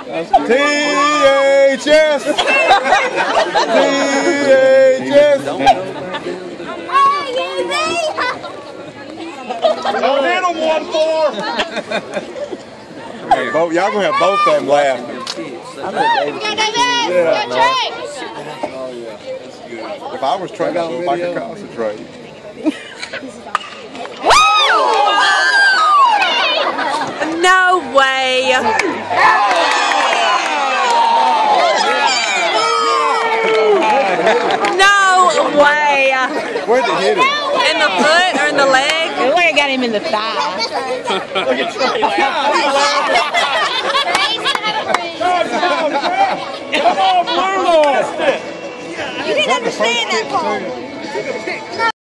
THS. THS. Don't hit him 1-4. Y'all gonna have both of them laughing. We got David. We got Trey. If I was Trey, I don't know if I could concentrate. No way. No way. Where'd they hit him? In the foot or in the leg? It looked like I got him in the thigh. Look at Trey Come on, Bruno! You didn't understand that part.